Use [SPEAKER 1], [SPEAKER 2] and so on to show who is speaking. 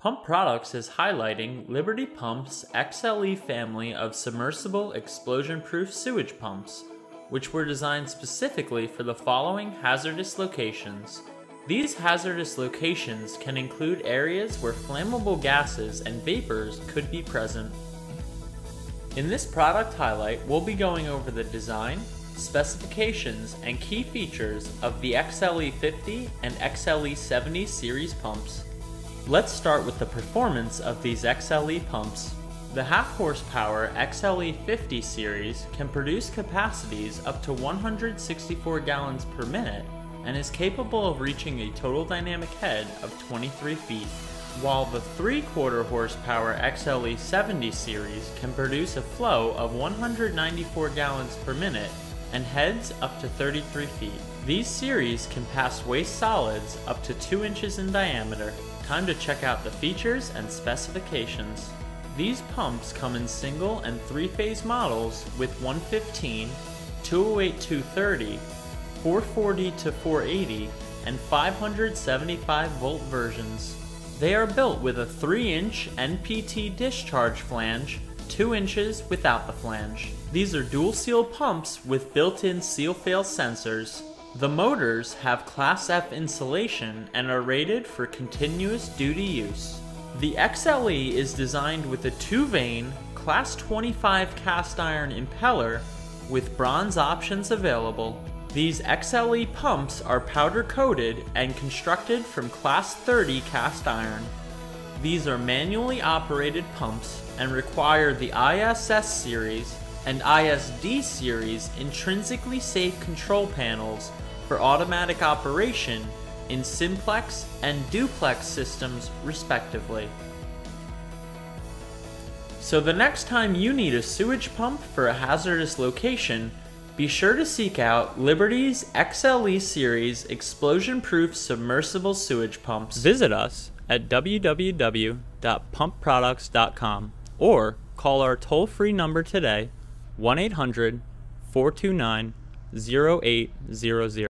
[SPEAKER 1] Pump Products is highlighting Liberty Pump's XLE family of submersible explosion-proof sewage pumps, which were designed specifically for the following hazardous locations. These hazardous locations can include areas where flammable gases and vapors could be present. In this product highlight, we'll be going over the design, specifications, and key features of the XLE50 and XLE70 series pumps. Let's start with the performance of these XLE pumps. The half-horsepower XLE50 series can produce capacities up to 164 gallons per minute and is capable of reaching a total dynamic head of 23 feet, while the 3/4 horsepower XLE70 series can produce a flow of 194 gallons per minute and heads up to 33 feet. These series can pass waste solids up to 2 inches in diameter. Time to check out the features and specifications. These pumps come in single and 3-phase models with 115, 208-230, 440-480, and 575 volt versions. They are built with a 3-inch NPT discharge flange, 2 inches without the flange. These are dual seal pumps with built-in seal fail sensors. The motors have Class F insulation and are rated for continuous duty use. The XLE is designed with a 2-vane, Class 25 cast iron impeller with bronze options available. These XLE pumps are powder coated and constructed from Class 30 cast iron. These are manually operated pumps and require the ISS series and ISD series intrinsically safe control panels for automatic operation in simplex and duplex systems respectively. So the next time you need a sewage pump for a hazardous location, be sure to seek out Liberty's XLE series explosion-proof submersible sewage pumps. Visit us at www.pumpproducts.com or call our toll-free number today, 1-800-429-0800.